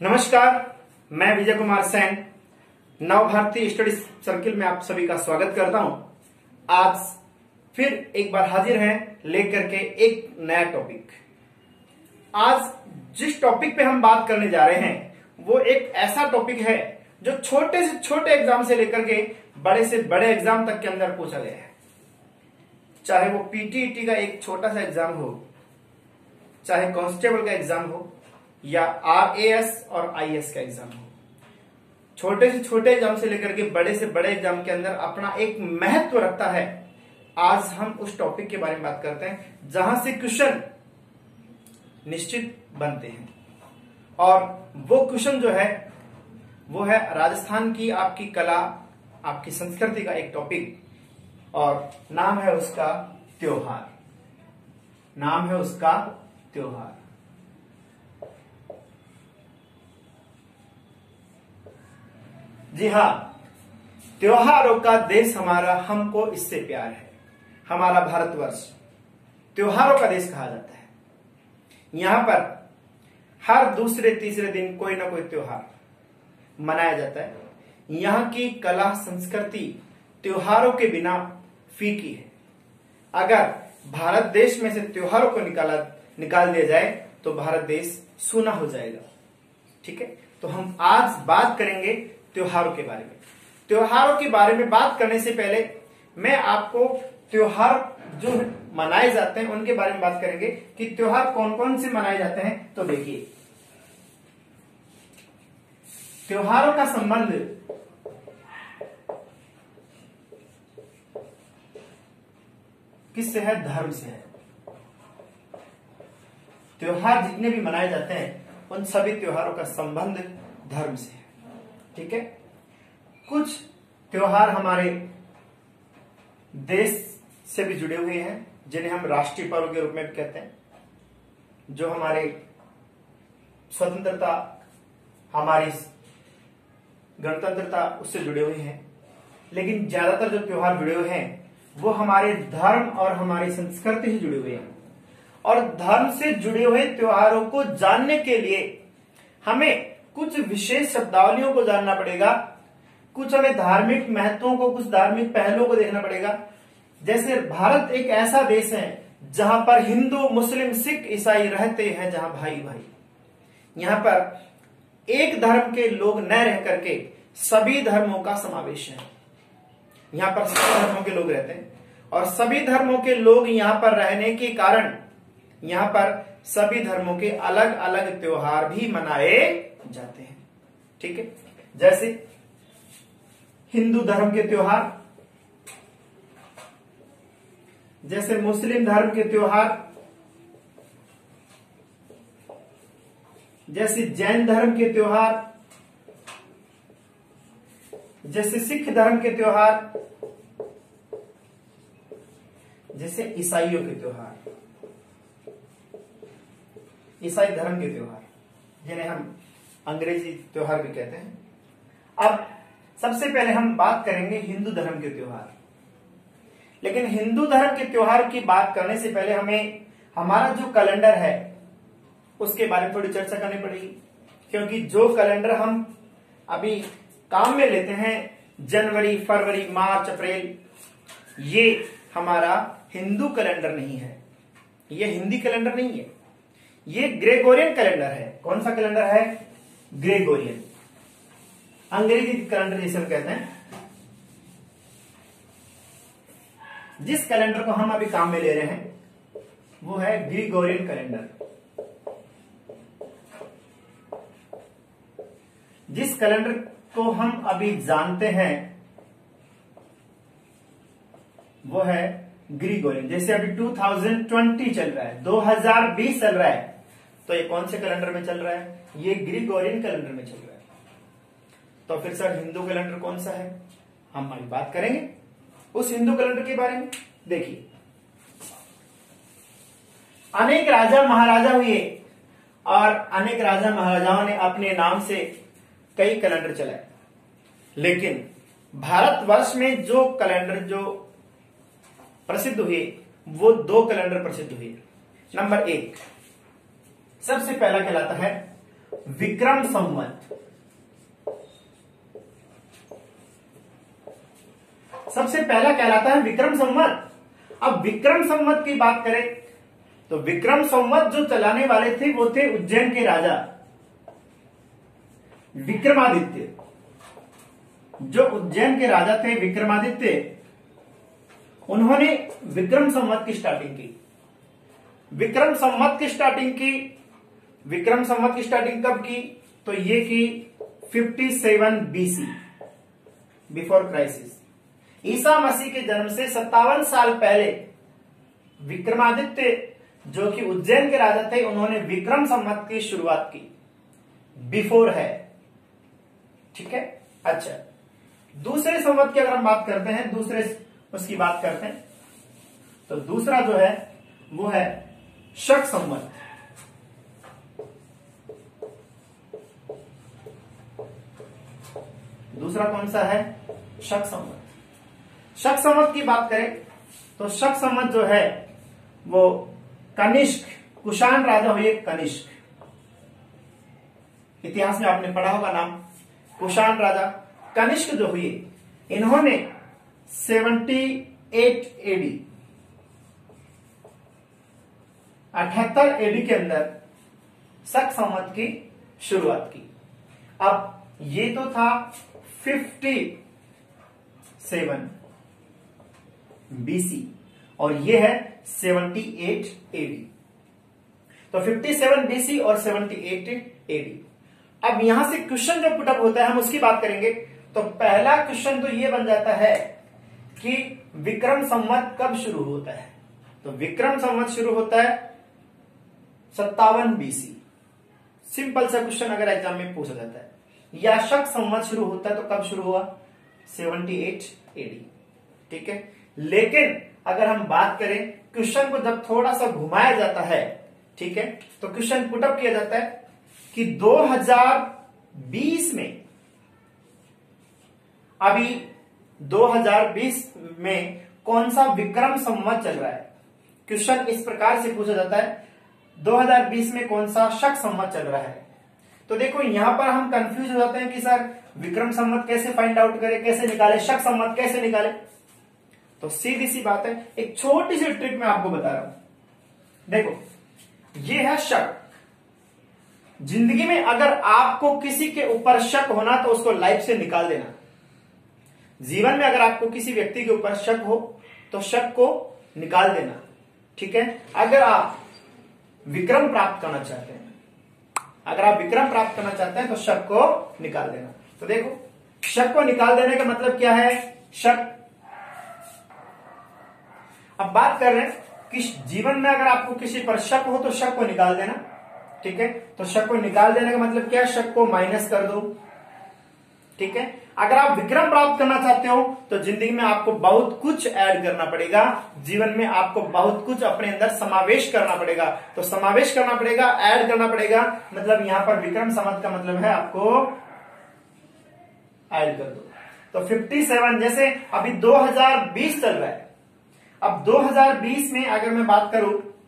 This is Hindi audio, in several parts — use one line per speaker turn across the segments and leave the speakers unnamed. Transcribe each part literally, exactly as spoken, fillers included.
नमस्कार, मैं विजय कुमार सैन नव भारतीय स्टडी सर्किल में आप सभी का स्वागत करता हूं। आज फिर एक बार हाजिर हैं लेकर के एक नया टॉपिक। आज जिस टॉपिक पे हम बात करने जा रहे हैं वो एक ऐसा टॉपिक है जो छोटे से छोटे एग्जाम से लेकर के बड़े से बड़े एग्जाम तक के अंदर पूछा गया है। चाहे वो पीटीईटी का एक छोटा सा एग्जाम हो, चाहे कांस्टेबल का एग्जाम हो, या आरएएस और आईएएस का एग्जाम हो, छोटे से छोटे एग्जाम से लेकर के बड़े से बड़े एग्जाम के अंदर अपना एक महत्व रखता है। आज हम उस टॉपिक के बारे में बात करते हैं जहां से क्वेश्चन निश्चित बनते हैं, और वो क्वेश्चन जो है वो है राजस्थान की आपकी कला, आपकी संस्कृति का एक टॉपिक, और नाम है उसका त्योहार। नाम है उसका त्योहार। जी हाँ, त्योहारों का देश हमारा, हमको इससे प्यार है। हमारा भारतवर्ष त्योहारों का देश कहा जाता है। यहां पर हर दूसरे तीसरे दिन कोई ना कोई त्योहार मनाया जाता है। यहां की कला संस्कृति त्योहारों के बिना फीकी है। अगर भारत देश में से त्योहारों को निकाला निकाल दिया जाए तो भारत देश सूना हो जाएगा। ठीक है, तो हम आज बात करेंगे त्योहारों के बारे में। त्योहारों के बारे में बात करने से पहले मैं आपको त्योहार जो मनाए जाते हैं उनके बारे में बात करेंगे कि त्योहार कौन कौन से मनाए जाते हैं। तो देखिए, त्योहारों का संबंध किससे है? धर्म से है। त्योहार जितने भी मनाए जाते हैं उन सभी त्योहारों का संबंध धर्म से है। ठीक है, कुछ त्योहार हमारे देश से भी जुड़े हुए हैं जिन्हें हम राष्ट्रीय पर्व के रूप में भी कहते हैं, जो हमारे स्वतंत्रता, हमारी गणतंत्रता उससे जुड़े हुए हैं। लेकिन ज्यादातर जो त्योहार जुड़े हुए हैं वो हमारे धर्म और हमारी संस्कृति से जुड़े हुए हैं। और धर्म से जुड़े हुए त्योहारों को जानने के लिए हमें कुछ विशेष शब्दावलियों को जानना पड़ेगा, कुछ हमें धार्मिक महत्वों को, कुछ धार्मिक पहलुओं को देखना पड़ेगा। जैसे भारत एक ऐसा देश है जहां पर हिंदू, मुस्लिम, सिख, ईसाई रहते हैं, जहां भाई भाई। यहां पर एक धर्म के लोग न रह करके सभी धर्मों का समावेश है। यहां पर सभी धर्मों के लोग रहते हैं, और सभी धर्मों के लोग यहां पर रहने के कारण यहां पर सभी धर्मों के अलग अलग त्योहार भी मनाए जाते हैं। ठीक है, जैसे हिंदू धर्म के त्योहार, जैसे मुस्लिम धर्म के त्योहार, जैसे जैन धर्म के त्योहार, जैसे सिख धर्म के त्योहार, जैसे ईसाइयों के त्योहार, ईसाई धर्म के त्योहार जिन्हें हम अंग्रेजी त्योहार भी कहते हैं। अब सबसे पहले हम बात करेंगे हिंदू धर्म के त्योहार। लेकिन हिंदू धर्म के त्योहार की बात करने से पहले हमें हमारा जो कैलेंडर है उसके बारे में थोड़ी चर्चा करनी पड़ेगी, क्योंकि जो कैलेंडर हम अभी काम में लेते हैं, जनवरी, फरवरी, मार्च, अप्रैल, ये हमारा हिंदू कैलेंडर नहीं है। ये हिंदी कैलेंडर नहीं है, ये ग्रेगोरियन कैलेंडर है। कौन सा कैलेंडर है? ग्रेगोरियन। अंग्रेजी कैलेंडर जिसे हम कहते हैं। जिस कैलेंडर को हम अभी काम में ले रहे हैं वो है ग्रेगोरियन कैलेंडर। जिस कैलेंडर को हम अभी जानते हैं वो है ग्रेगोरियन। जैसे अभी दो हज़ार बीस चल रहा है, दो हज़ार बीस चल रहा है, तो ये कौन से कैलेंडर में चल रहा है? ये ग्रेगोरियन कैलेंडर में चल रहा है। तो फिर सर हिंदू कैलेंडर कौन सा है? हम अभी बात करेंगे उस हिंदू कैलेंडर के बारे में। देखिए, अनेक राजा महाराजा हुए और अनेक राजा महाराजाओं ने अपने नाम से कई कैलेंडर चलाए, लेकिन भारतवर्ष में जो कैलेंडर जो प्रसिद्ध हुए वो दो कैलेंडर प्रसिद्ध हुए। नंबर एक सबसे पहला कहलाता है विक्रम संवत। सबसे पहला कहलाता है विक्रम संवत। अब विक्रम संवत की बात करें तो विक्रम संवत जो चलाने वाले थे वो थे उज्जैन के राजा विक्रमादित्य। जो उज्जैन के राजा थे विक्रमादित्य, उन्होंने विक्रम संवत की स्टार्टिंग की। विक्रम संवत की स्टार्टिंग की विक्रम संवत की स्टार्टिंग कब की? तो ये की सत्तावन बीसी, बिफोर क्राइसिस। ईसा मसीह के जन्म से सत्तावन साल पहले विक्रमादित्य जो कि उज्जैन के राजा थे, उन्होंने विक्रम संवत की शुरुआत की। बिफोर है, ठीक है। अच्छा, दूसरे संवत की अगर हम बात करते हैं, दूसरे उसकी बात करते हैं, तो दूसरा जो है वो है शक संवत। दूसरा कौन सा है? शक संवत। शक संवत की बात करें तो शक संवत जो है वो कनिष्क, कुषाण राजा हुए कनिष्क। इतिहास में आपने पढ़ा होगा नाम, कुषाण राजा कनिष्क जो हुए, इन्होंने अठहत्तर एडी अठहत्तर एडी के अंदर शक संवत की शुरुआत की। अब ये तो था सत्तावन बीसी और ये है अठहत्तर एडी। तो सत्तावन बीसी और अठहत्तर एडी। अब यहां से क्वेश्चन जो पुटअप होता है हम उसकी बात करेंगे। तो पहला क्वेश्चन तो ये बन जाता है कि विक्रम संवत कब शुरू होता है? तो विक्रम संवत शुरू होता है सत्तावन बीसी। सिंपल सा क्वेश्चन अगर एग्जाम में पूछा जाता है। या शक संवत शुरू होता है तो कब शुरू हुआ? अठहत्तर एडी, ठीक है। लेकिन अगर हम बात करें क्वेश्चन को जब थोड़ा सा घुमाया जाता है, ठीक है, तो क्वेश्चन पुटअप किया जाता है कि दो हज़ार बीस में, अभी दो हज़ार बीस में कौन सा विक्रम संवत चल रहा है? क्वेश्चन इस प्रकार से पूछा जाता है, दो हज़ार बीस में कौन सा शक संवत चल रहा है? तो देखो यहां पर हम कंफ्यूज हो जाते हैं कि सर विक्रम संवत कैसे फाइंड आउट करें, कैसे निकाले, शक संवत कैसे निकाले? तो सीधी सी बात है, एक छोटी सी ट्रिक मैं आपको बता रहा हूं। देखो ये है शक। जिंदगी में अगर आपको किसी के ऊपर शक होना तो उसको लाइफ से निकाल देना। जीवन में अगर आपको किसी व्यक्ति के ऊपर शक हो तो शक को निकाल देना, ठीक है। अगर आप विक्रम प्राप्त करना चाहते हैं, अगर आप विक्रम प्राप्त करना चाहते हैं तो शक को निकाल देना। तो देखो शक को निकाल देने का मतलब क्या है? शक। अब बात कर रहे हैं कि जीवन में अगर आपको किसी पर शक हो तो शक को निकाल देना, ठीक है। तो शक को निकाल देने का मतलब क्या? शक को माइनस कर दो, ठीक है। अगर आप विक्रम प्राप्त करना चाहते हो तो जिंदगी में आपको बहुत कुछ ऐड करना पड़ेगा, जीवन में आपको बहुत कुछ अपने अंदर समावेश करना पड़ेगा। तो समावेश करना पड़ेगा, ऐड करना पड़ेगा, मतलब यहां पर विक्रम संवत का मतलब है आपको ऐड कर दो। तो सत्तावन, जैसे अभी दो हज़ार बीस चल रहा है, अब दो हज़ार बीस में अगर मैं बात करूं,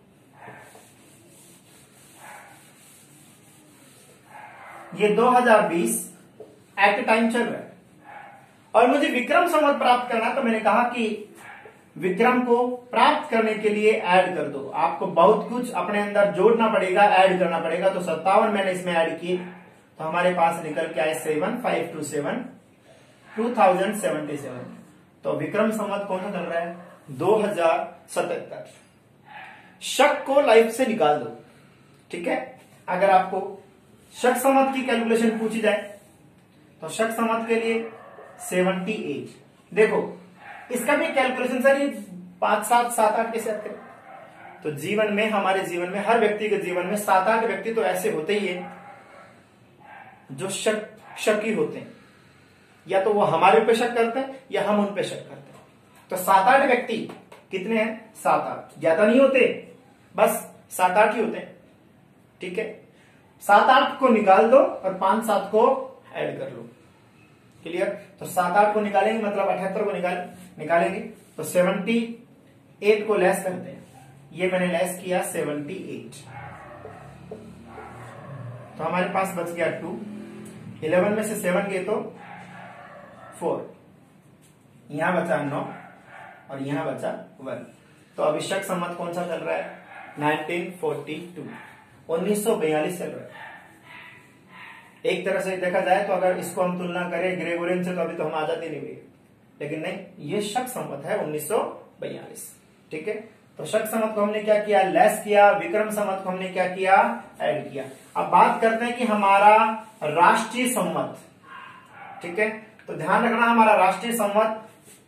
ये दो हज़ार बीस एट टाइम चल रहा है और मुझे विक्रम संवत प्राप्त करना, तो मैंने कहा कि विक्रम को प्राप्त करने के लिए ऐड कर दो। आपको बहुत कुछ अपने अंदर जोड़ना पड़ेगा, ऐड करना पड़ेगा। तो सत्तावन मैंने इसमें ऐड किए तो हमारे पास निकल के आए seven five two seven two thousand seventy seven. तो विक्रम संवत कौन सा चल रहा है? दो हजार सतहत्तर। शक को लाइफ से निकाल दो, ठीक है। अगर आपको शक संवत की कैलकुलेशन पूछी जाए तो शक संवत के लिए अठहत्तर। देखो इसका भी कैलकुलेशन सर ये पांच सात सात आठ कैसे आते हैं? तो जीवन में, हमारे जीवन में, हर व्यक्ति के जीवन में सात आठ व्यक्ति तो ऐसे होते ही है जो शक शकी होते हैं। या तो वो हमारे ऊपर शक करते हैं या हम उन पे शक करते हैं। तो सात आठ व्यक्ति कितने हैं? सात आठ। ज्यादा नहीं होते, बस सात आठ ही होते हैं, ठीक है। सात आठ को निकाल दो और पांच सात को ऐड कर लो, क्लियर। तो सात आठ को निकालेंगे मतलब अठहत्तर को निकाल निकालेंगे तो सेवेंटी एट को लेस करते हैं। ये मैंने लेस किया सेवेंटी एट, तो हमारे पास बच गया टू, इलेवन में से सेवन गए तो फोर, यहां बचा नौ और यहां बचा वन। तो अभी शक संवत कौन सा चल रहा है? नाइनटीन फोर्टी टू, उन्नीस सौ बयालीस चल रहा है। एक तरह से देखा जाए तो अगर इसको हम तुलना करें ग्रेगोरियन से तो अभी तो हम आजादी नहीं हुई, लेकिन नहीं, ये शक संवत है उन्नीस सौ बयालीस। ठीक है, तो शक संवत को हमने क्या किया? लेस किया। विक्रम संवत को हमने क्या किया? ऐड किया। अब बात करते हैं कि हमारा राष्ट्रीय संवत, ठीक है, तो ध्यान रखना हमारा राष्ट्रीय संवत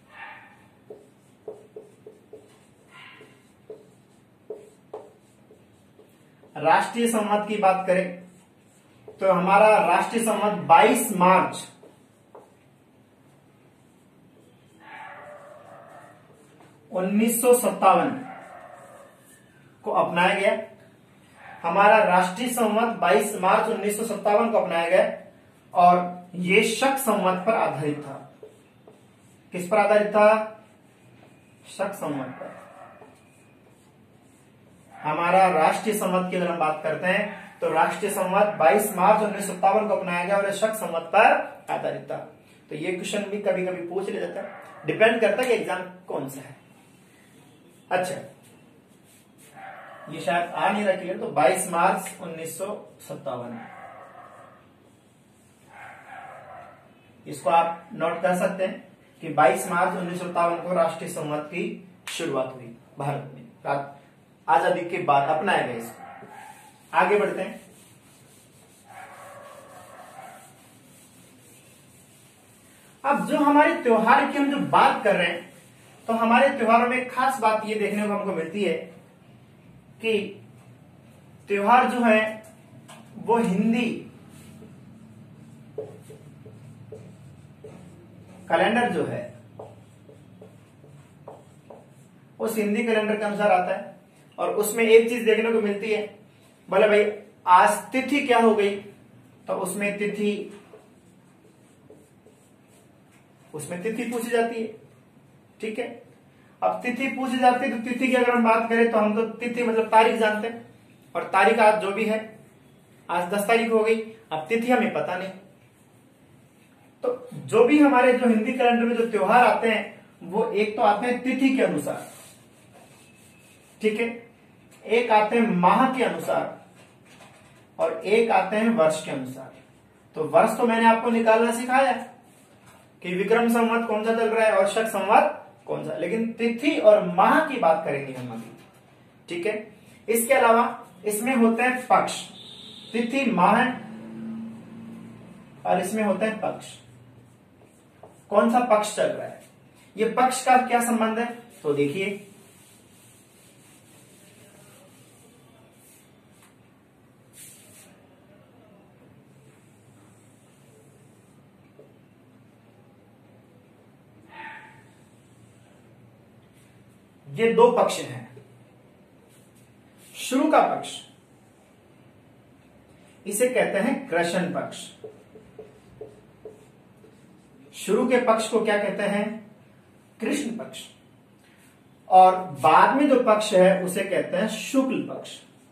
राष्ट्रीय संवत की बात करें तो हमारा राष्ट्रीय संवत बाईस मार्च उन्नीस सौ सत्तावन को अपनाया गया। हमारा राष्ट्रीय संवत बाईस मार्च उन्नीस सौ सत्तावन को अपनाया गया और ये शक संवत पर आधारित था। किस पर आधारित था? शक संवत पर। हमारा राष्ट्रीय संवत की अगर हम बात करते हैं तो राष्ट्रीय संवत बाईस मार्च उन्नीस सौ सत्तावन को अपनाया गया और शक संवत पर आधारित था। तो ये क्वेश्चन भी कभी कभी पूछ लिया जाता है, डिपेंड करता है कि एग्जाम कौन सा है। अच्छा, ये शायद आ नहीं रहा क्लियर, तो बाईस मार्च उन्नीस सौ सत्तावन, इसको आप नोट कर सकते हैं कि बाईस मार्च उन्नीस सौ सत्तावन को राष्ट्रीय संवत की शुरुआत हुई भारत में, आजादी के बाद अपनाया गया इसको। आगे बढ़ते हैं। अब जो हमारे त्योहार की हम जो बात कर रहे हैं तो हमारे त्योहारों में खास बात ये देखने को हमको मिलती है कि त्योहार जो है वो हिंदी कैलेंडर जो है उस हिंदी कैलेंडर के अनुसार आता है और उसमें एक चीज देखने को मिलती है, बोले भाई आज तिथि क्या हो गई, तो उसमें तिथि उसमें तिथि पूछी जाती है। ठीक है, अब तिथि पूछी जाती है तो तिथि की अगर हम बात करें तो हम तो तिथि मतलब तारीख जानते हैं और तारीख आज जो भी है, आज दस तारीख हो गई, अब तिथि हमें पता नहीं। तो जो भी हमारे जो हिंदी कैलेंडर में जो त्योहार आते हैं वो एक तो आते हैं तिथि के अनुसार, ठीक है, एक आते हैं माह के अनुसार और एक आते हैं वर्ष के अनुसार। तो वर्ष तो मैंने आपको निकालना सिखाया कि विक्रम संवत कौन सा चल रहा है और शक संवत कौन सा, लेकिन तिथि और माह की बात करेंगे हम अभी। ठीक है, इसके अलावा इसमें होते हैं पक्ष, तिथि माह और इसमें होते हैं पक्ष। कौन सा पक्ष चल रहा है, ये पक्ष का क्या संबंध है, तो देखिए ये दो पक्ष हैं। शुरू का पक्ष इसे कहते हैं कृष्ण पक्ष। शुरू के पक्ष को क्या कहते हैं, कृष्ण पक्ष, और बाद में जो पक्ष है उसे कहते हैं शुक्ल पक्ष।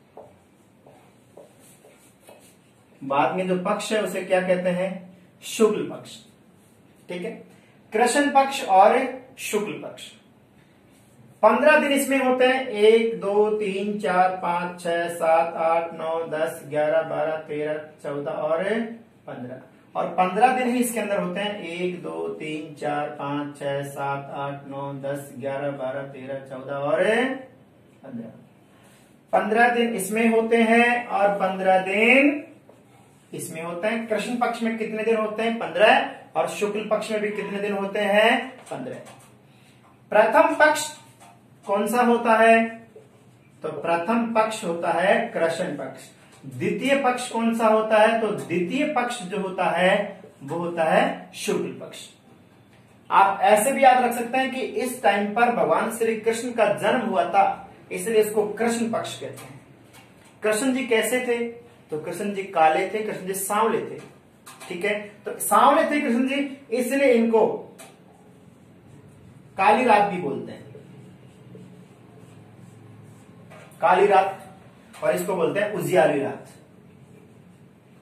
बाद में जो पक्ष है उसे क्या कहते हैं, शुक्ल पक्ष। ठीक है, कृष्ण पक्ष और शुक्ल पक्ष। पंद्रह दिन इसमें होते हैं, एक दो तीन चार पांच छह सात आठ नौ दस ग्यारह बारह तेरह चौदह और पंद्रह, और पंद्रह दिन ही इसके अंदर होते हैं, एक दो तीन चार पांच छह सात आठ नौ दस ग्यारह बारह तेरह चौदह और पंद्रह। पंद्रह दिन इसमें होते हैं और पंद्रह दिन इसमें होते हैं। कृष्ण पक्ष में कितने दिन होते हैं, पंद्रह, और शुक्ल पक्ष में भी कितने दिन होते हैं, पंद्रह। प्रथम पक्ष कौन सा होता है, तो प्रथम पक्ष होता है कृष्ण पक्ष। द्वितीय पक्ष कौन सा होता है, तो द्वितीय पक्ष जो होता है वो होता है शुक्ल पक्ष। आप ऐसे भी याद रख सकते हैं कि इस टाइम पर भगवान श्री कृष्ण का जन्म हुआ था, इसलिए इसको कृष्ण पक्ष कहते हैं। कृष्ण जी कैसे थे, तो कृष्ण जी काले थे, कृष्ण जी सांवले थे। ठीक है, तो सांवले थे कृष्ण जी, इसलिए इनको काली रात भी बोलते हैं, काली रात, और इसको बोलते हैं उजियाली रात।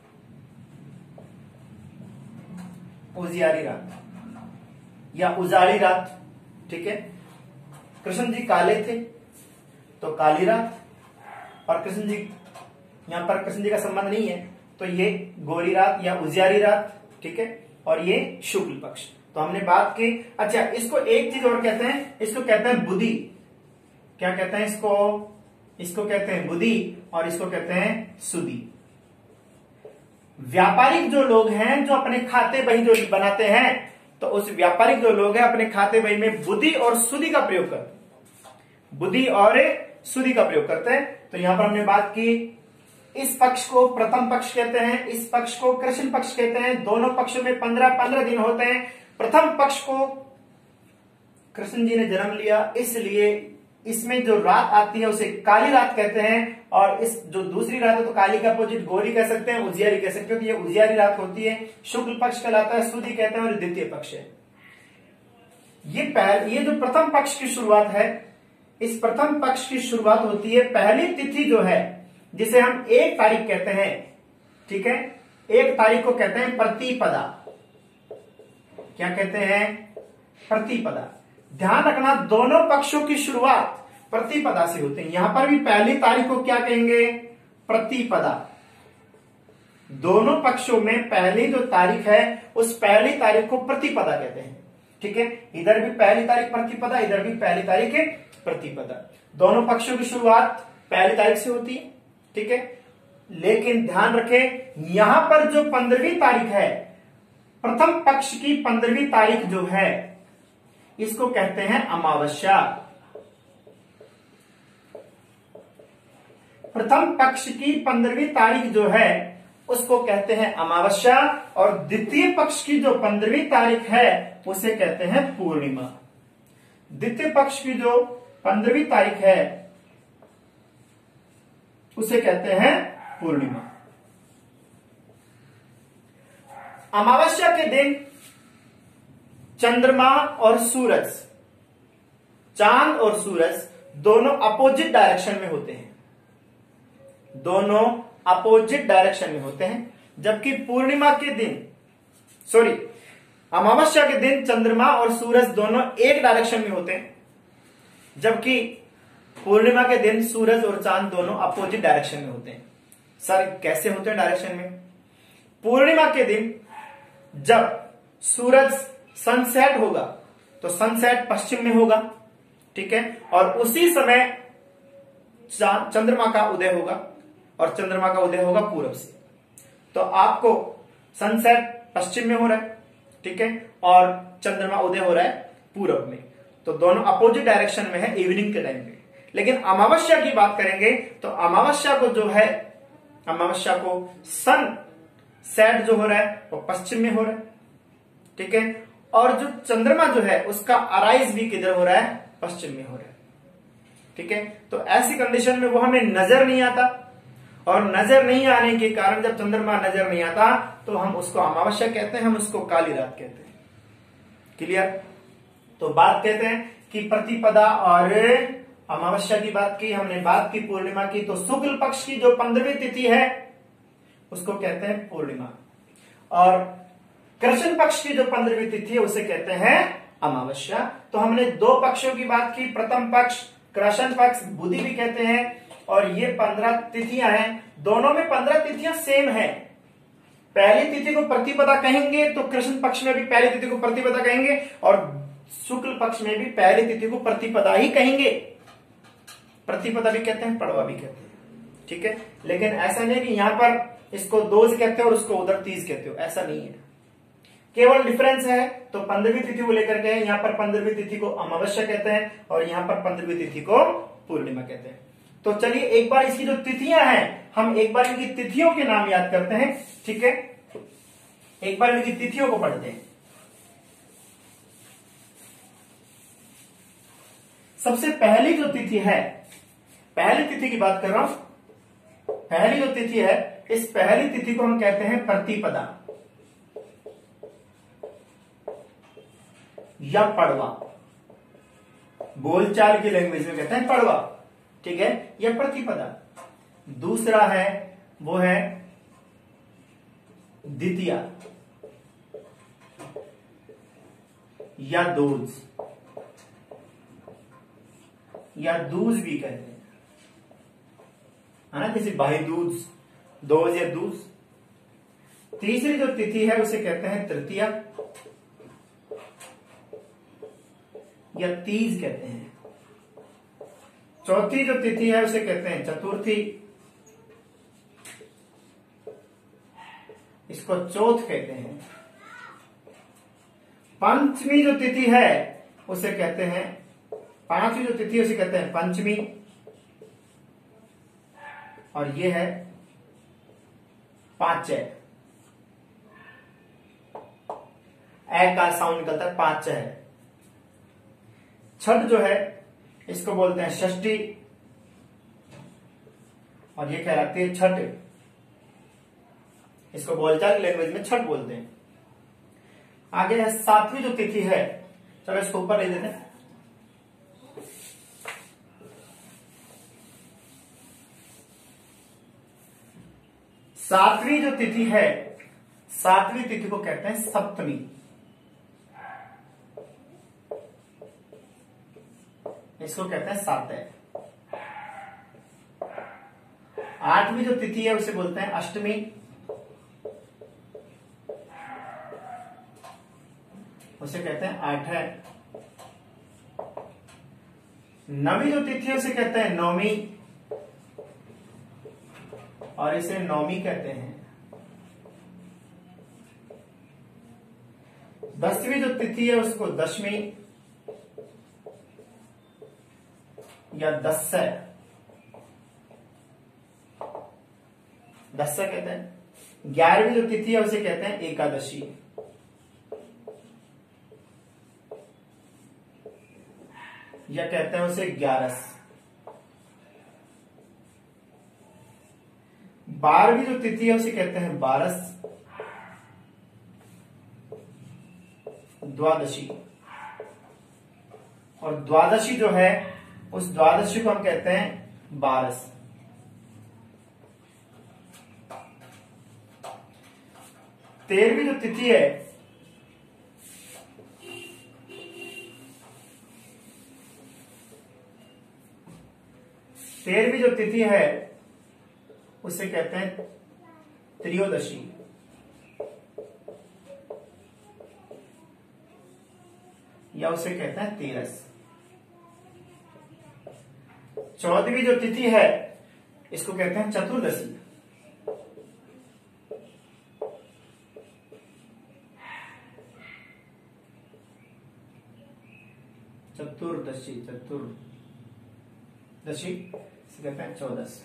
उजियारी रात या उजाड़ी रात, ठीक है। कृष्ण जी काले थे तो काली रात, और कृष्ण जी यहां पर कृष्ण जी का संबंध नहीं है तो ये गोरी रात या उजियारी रात, ठीक है। और ये शुक्ल पक्ष। तो हमने बात की। अच्छा, इसको एक चीज और कहते हैं, इसको कहते हैं बुद्धि। क्या कहते हैं इसको? इसको कहते हैं बुद्धि और इसको कहते हैं सुदी। व्यापारिक जो लोग हैं जो अपने खाते बही जो बनाते हैं, तो उस व्यापारिक जो लोग हैं अपने खाते बही में बुद्धि और सुदी का प्रयोग करते हैं, बुद्धि और सुदी का प्रयोग करते हैं। तो यहां पर हमने बात की, इस पक्ष को प्रथम पक्ष कहते हैं, इस पक्ष को कृष्ण पक्ष कहते हैं। दोनों पक्षों में पंद्रह पंद्रह दिन होते हैं। प्रथम पक्ष को कृष्ण जी ने जन्म लिया, इसलिए इसमें जो रात आती है उसे काली रात कहते हैं, और इस जो दूसरी रात है तो काली का अपोजिट गोरी कह सकते हैं, उजियारी कह सकते हैं। तो ये उजियारी रात होती है, शुक्ल पक्ष कहलाता है, सुदी कहते हैं, और द्वितीय पक्ष है। ये पहले ये जो प्रथम पक्ष की शुरुआत है, इस प्रथम पक्ष की शुरुआत होती है पहली तिथि जो है जिसे हम एक तारीख कहते हैं, ठीक है। एक तारीख को कहते हैं प्रतिपदा। क्या कहते हैं? प्रतिपदा। ध्यान रखना, दोनों पक्षों की शुरुआत प्रतिपदा से होते हैं। यहां पर भी पहली तारीख को क्या कहेंगे? प्रतिपदा। दोनों पक्षों में पहली जो तारीख है उस पहली तारीख को प्रतिपदा कहते हैं, ठीक है। इधर भी पहली तारीख प्रतिपदा, इधर भी पहली तारीख प्रतिपदा। दोनों पक्षों की शुरुआत पहली तारीख से होती है, ठीक है। लेकिन ध्यान रखें, यहां पर जो पंद्रहवीं तारीख है, प्रथम पक्ष की पंद्रहवीं तारीख जो है, इसको कहते हैं अमावस्या। प्रथम पक्ष की पंद्रहवीं तारीख जो है उसको कहते हैं अमावस्या, और द्वितीय पक्ष की जो पंद्रहवीं तारीख है उसे कहते हैं पूर्णिमा। द्वितीय पक्ष की जो पंद्रहवीं तारीख है उसे कहते हैं पूर्णिमा। अमावस्या के दिन चंद्रमा और सूरज, चांद और सूरज दोनों अपोजिट डायरेक्शन में होते हैं, दोनों अपोजिट डायरेक्शन में होते हैं। जबकि पूर्णिमा के दिन, सॉरी अमावस्या के दिन चंद्रमा और सूरज दोनों एक डायरेक्शन में होते हैं, जबकि पूर्णिमा के दिन सूरज और चांद दोनों अपोजिट डायरेक्शन में होते हैं। सर कैसे होते हैं डायरेक्शन में? पूर्णिमा के दिन जब सूरज सनसेट होगा तो सनसेट पश्चिम में होगा, ठीक है, और उसी समय चंद्रमा का उदय होगा, और चंद्रमा का उदय होगा पूर्व से। तो आपको सनसेट पश्चिम में हो रहा है, ठीक है, और चंद्रमा उदय हो रहा है पूर्व में। तो दोनों अपोजिट डायरेक्शन में है इवनिंग के टाइम पे। लेकिन अमावस्या की बात करेंगे तो अमावस्या को जो है, अमावस्या को सन सेट जो हो रहा है वो पश्चिम में हो रहा है, ठीक है, और जो चंद्रमा जो है उसका अराइज भी किधर हो रहा है? पश्चिम में हो रहा है, ठीक है। तो ऐसी कंडीशन में वो हमें नजर नहीं आता, और नजर नहीं आने के कारण जब चंद्रमा नजर नहीं आता तो हम उसको अमावस्या कहते हैं, हम उसको काली रात कहते हैं। क्लियर? तो बात कहते हैं कि प्रतिपदा और अमावस्या की बात की हमने, बात की पूर्णिमा की। तो शुक्ल पक्ष की जो पंद्रहवीं तिथि है उसको कहते हैं पूर्णिमा, और कृष्ण पक्ष की जो पंद्रहवीं तिथि है उसे कहते हैं अमावस्या। तो हमने दो पक्षों की बात की, प्रथम पक्ष कृष्ण पक्ष, बुद्धि भी कहते हैं, और ये पंद्रह तिथियां हैं। दोनों में पंद्रह तिथियां सेम है। पहली तिथि को प्रतिपदा कहेंगे तो कृष्ण पक्ष में भी पहली तिथि को प्रतिपदा कहेंगे, और शुक्ल पक्ष में भी पहली तिथि को प्रतिपदा ही कहेंगे। प्रतिपदा भी कहते हैं, पड़वा भी कहते हैं, ठीक है। लेकिन ऐसा नहीं कि यहां पर इसको दोज कहते हो और उसको उधर तीज कहते हो, ऐसा नहीं है। केवल डिफरेंस है तो पंद्रहवीं तिथि को लेकर के यहाँ पर पंद्रहवीं तिथि को अमावस्या कहते हैं और यहाँ पर पंद्रहवीं तिथि को पूर्णिमा कहते हैं। तो चलिए एक बार इसकी जो तिथियां हैं हम एक बार इनकी तिथियों के नाम याद करते हैं, ठीक है। एक बार इनकी तिथियों को पढ़ते हैं। सबसे पहली जो तिथि है, पहली तिथि की बात कर रहा हूं, पहली जो तिथि है इस पहली तिथि को हम कहते हैं प्रतिपदा या पड़वा। बोलचाल की लैंग्वेज में कहते हैं पड़वा, ठीक है, या प्रतिपदा। दूसरा है वो है द्वितीया, या दोज या दूज भी कहते हैं, है ना, जैसे भाई दूज, दोज या दूज। तीसरी जो तिथि है उसे कहते हैं तृतीया या तीज कहते हैं। चौथी जो तिथि है उसे कहते हैं चतुर्थी, इसको चौथ कहते हैं। पंचमी जो तिथि है उसे कहते हैं, पांचवी जो तिथि है उसे कहते हैं पंचमी, और ये है पांचय। ए का साउंड निकलता है, पांचय है। छठ जो है इसको बोलते हैं षष्ठी, और ये कहलाती है छठ, इसको बोलचाल लैंग्वेज में छठ बोलते हैं। आगे है सातवीं जो तिथि है, चलो इसको ऊपर ले लेते हैं। सातवीं जो तिथि है, सातवीं तिथि को कहते हैं सप्तमी, इसको कहते हैं सातय। आठवीं जो तिथि है उसे बोलते हैं अष्टमी, उसे कहते हैं आठय। नवीं जो तिथि है उसे कहते हैं नौमी, और इसे नौमी कहते हैं। दसवीं जो तिथि है उसको दशमी या दस्सय, दस्सय कहते हैं। ग्यारहवीं जो तिथि है उसे कहते हैं एकादशी, या कहते हैं उसे ग्यारस। बारहवीं जो तिथि है उसे कहते हैं बारस, द्वादशी, और द्वादशी जो है उस द्वादशी को हम कहते हैं बारस। तेरहवीं जो तिथि है तेरहवीं जो तिथि है उसे कहते हैं त्रयोदशी, या उसे कहते हैं तेरस। चौदहवीं जो तिथि है इसको कहते हैं चतुर्दशी, चतुर्दशी चतुर्दशी इसे कहते हैं चौदस।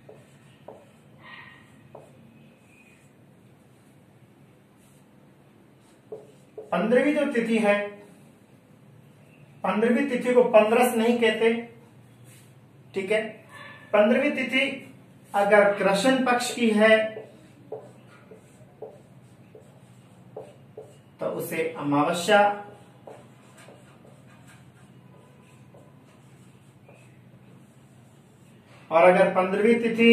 पंद्रहवीं जो तिथि है, पंद्रहवीं तिथि को पंद्रस नहीं कहते, ठीक है। पंद्रहवीं तिथि अगर कृष्ण पक्ष की है तो उसे अमावस्या, और अगर पंद्रहवीं तिथि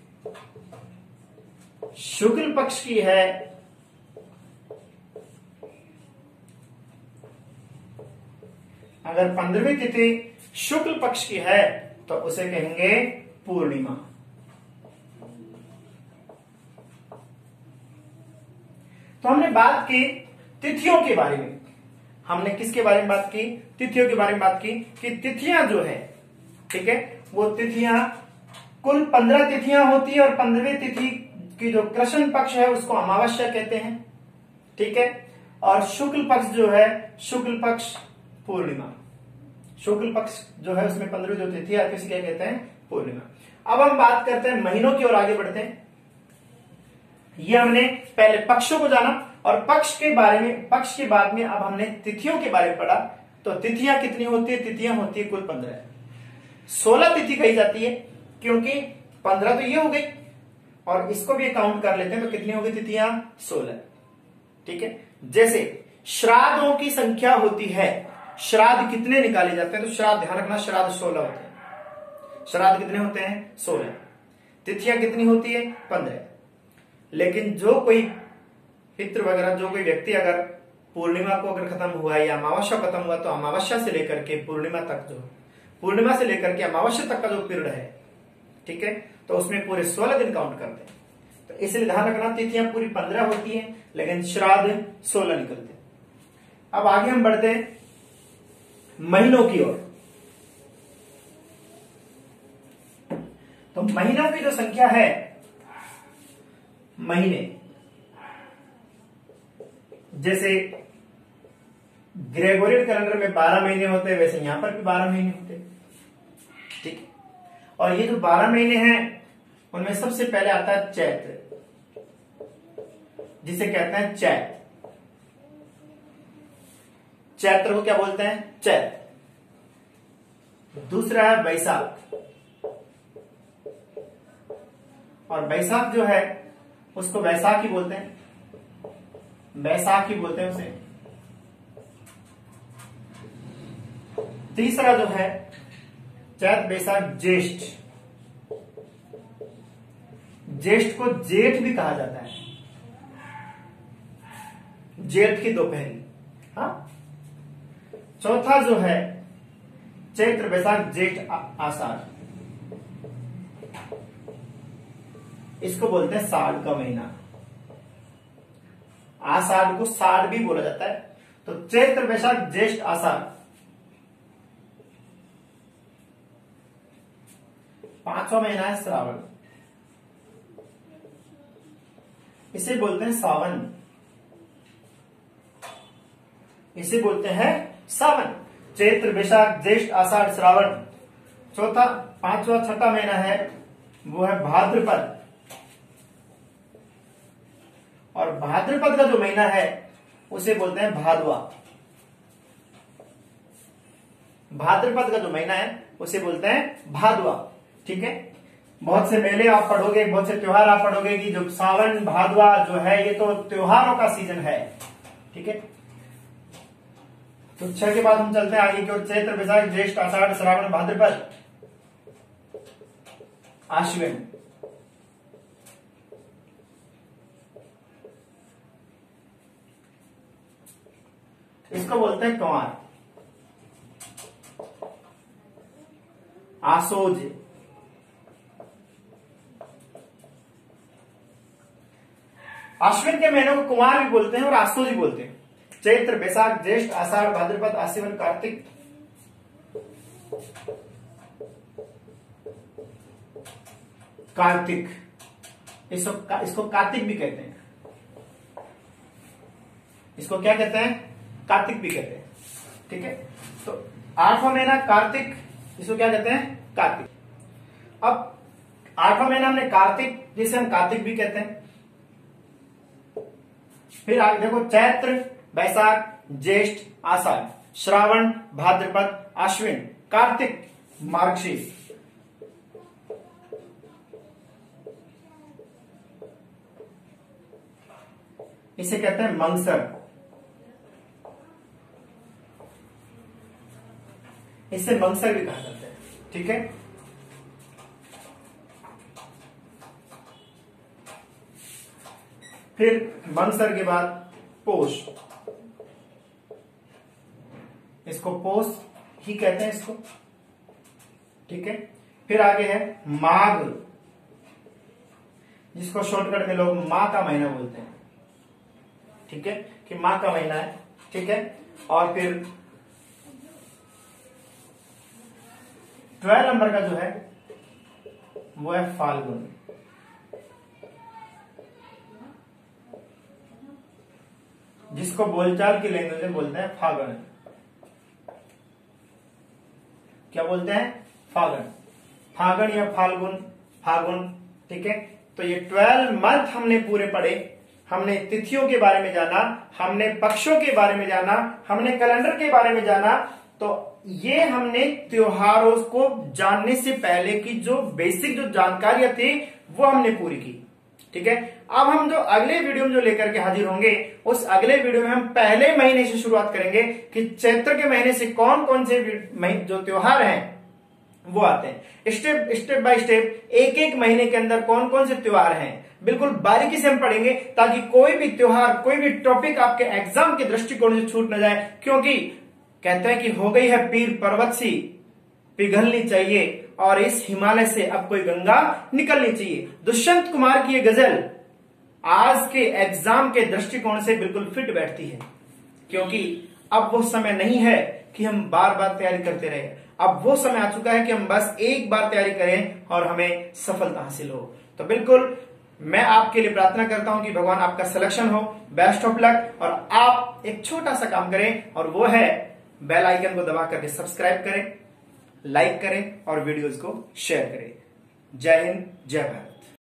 शुक्ल पक्ष की है अगर पंद्रहवीं तिथि शुक्ल पक्ष की है तो उसे कहेंगे पूर्णिमा। तो हमने बात की तिथियों के बारे में, हमने किसके बारे में बात की, तिथियों के बारे में बात की कि तिथियां जो है, ठीक है, वो तिथियां कुल पंद्रह तिथियां होती है, और पंद्रहवीं तिथि की जो कृष्ण पक्ष है उसको अमावस्या कहते हैं, ठीक है। और शुक्ल पक्ष जो है, शुक्ल पक्ष पूर्णिमा, शुक्ल पक्ष जो है उसमें पंद्रहवीं जो तिथि आती है उसे क्या कहते हैं, पूर्णिमा। अब हम बात करते हैं महीनों की ओर आगे बढ़ते हैं। ये हमने पहले पक्षों को जाना, और पक्ष के बारे में, पक्ष के बाद में अब हमने तिथियों के बारे में पढ़ा। तो तिथियां कितनी होती है, तिथियां होती है कुल पंद्रह। सोलह तिथि कही जाती है क्योंकि पंद्रह तो ये हो गई, और इसको भी काउंट कर लेते हैं तो कितनी होगी तिथियां, सोलह, ठीक है। जैसे श्राद्धों की संख्या होती है, श्राद्ध कितने निकाले जाते हैं, तो श्राद्ध ध्यान रखना, श्राद्ध सोलह होते हैं। श्राद्ध कितने होते हैं, सोलह। तिथियां कितनी होती है, पंद्रह। लेकिन जो कोई पितृ वगैरह, जो कोई व्यक्ति अगर पूर्णिमा को अगर खत्म हुआ या अमावस्या खत्म हुआ तो अमावस्या से लेकर के पूर्णिमा तक जो पूर्णिमा से लेकर के अमावस्या तक का जो पीरियड है, ठीक है, तो उसमें पूरे सोलह दिन काउंट करते हैं। तो इसलिए ध्यान रखना, तिथियां पूरी पंद्रह होती हैं लेकिन श्राद्ध सोलह निकलते हैं। अब आगे हम बढ़ते हैं महीनों की ओर। तो महीनों की जो संख्या है, महीने जैसे ग्रेगोरियन कैलेंडर में बारह महीने होते हैं, वैसे यहां पर भी बारह महीने होते हैं, ठीक है। और ये जो बारह महीने हैं उनमें सबसे पहले आता है चैत्र, जिसे कहते हैं चैत्र। चैत्र को क्या बोलते हैं? चैत्र। दूसरा है बैसाख, और बैसाख जो है उसको वैसाखी बोलते हैं, बैसाखी बोलते हैं उसे। तीसरा जो है चैत्र बैसाख ज्येष्ठ, ज्येष्ठ को जेठ भी कहा जाता है, जेठ की दोपहरी। हाँ, चौथा जो है चैत्र बैसाख जेठ आषाढ़, इसको बोलते हैं साढ़ का महीना। आषाढ़ को साढ़ भी बोला जाता है। तो चैत्र बैसाख ज्येष्ठ आषाढ़। पांचवा महीना है श्रावण, इसे बोलते हैं सावन, इसे बोलते हैं सावन। चैत्र बैसाख ज्येष्ठ आषाढ़ श्रावण। चौथा पांचवा छठा महीना है वो है भाद्रपद, और भाद्रपद का जो महीना है उसे बोलते हैं भादवा। भाद्रपद का जो महीना है उसे बोलते हैं भादवा, ठीक है। बहुत से मेले आप पढ़ोगे, बहुत से त्योहार आप पढ़ोगे कि जो सावन भादवा जो है ये तो त्योहारों का सीजन है, ठीक है। तो छह के बाद हम चलते हैं आगे की ओर। चैत्र बैसाख ज्येष्ठ आषाढ़ श्रावण भाद्रपद आश्विन। इसको बोलते हैं कंवार, आसोज। अश्विन के महीनों को कुमार भी बोलते हैं और आसोज भी बोलते हैं। चैत्र बैसाख ज्येष्ठ आषाढ़ भाद्रपद आश्विन कार्तिक। कार्तिक इसको इसको कार्तिक भी कहते हैं, इसको क्या कहते हैं? कार्तिक भी कहते हैं, ठीक है। तो आठवां महीना कार्तिक, इसको क्या कहते हैं? कार्तिक। अब आठवां महीना हमने कार्तिक, जिसे हम कार्तिक भी कहते हैं। फिर आगे देखो, चैत्र बैसाख ज्येष्ठ आषाढ़ श्रावण भाद्रपद आश्विन कार्तिक मार्गशीर्ष। इसे कहते हैं मंगसर, इसे मंगसर भी कहा जाता है, ठीक है। फिर मंगसर के बाद पोष, इसको पोष ही कहते हैं इसको, ठीक है। फिर आगे है माघ, जिसको शॉर्टकट में लोग माँ का महीना बोलते हैं, ठीक है, कि माँ का महीना है, ठीक है। और फिर ट्वेल्व नंबर का जो है वो है फाल्गुन, जिसको बोलचाल की लैंग्वेज में बोलते हैं फागण। क्या बोलते हैं? फागण, फागण या फाल्गुन, फागुन, ठीक है। तो ये ट्वेल्व मंथ हमने पूरे पढ़े, हमने तिथियों के बारे में जाना, हमने पक्षों के बारे में जाना, हमने कैलेंडर के बारे में जाना। तो ये हमने त्योहारों को जानने से पहले की जो बेसिक जो जानकारियां थी वो हमने पूरी की, ठीक है। अब हम जो अगले वीडियो में जो लेकर के हाजिर होंगे, उस अगले वीडियो में हम पहले महीने से शुरुआत करेंगे कि चैत्र के महीने से कौन कौन से जो त्योहार हैं वो आते हैं। स्टेप स्टेप बाय स्टेप एक एक महीने के अंदर कौन कौन से त्योहार हैं, बिल्कुल बारीकी से हम पढ़ेंगे ताकि कोई भी त्योहार, कोई भी टॉपिक आपके एग्जाम के दृष्टिकोण से छूट न जाए। क्योंकि कहते हैं कि हो गई है पीर पर्वत सी, पिघलनी चाहिए, और इस हिमालय से अब कोई गंगा निकलनी चाहिए। दुष्यंत कुमार की ये गजल आज के एग्जाम के दृष्टिकोण से बिल्कुल फिट बैठती है, क्योंकि अब वो समय नहीं है कि हम बार बार तैयारी करते रहे। अब वो समय आ चुका है कि हम बस एक बार तैयारी करें और हमें सफलता हासिल हो। तो बिल्कुल मैं आपके लिए प्रार्थना करता हूं कि भगवान आपका सिलेक्शन हो, बेस्ट ऑफ लक। और आप एक छोटा सा काम करें, और वो है बेल आइकन को दबा करके सब्सक्राइब करें, लाइक करें और वीडियोज को शेयर करें। जय हिंद, जय भारत।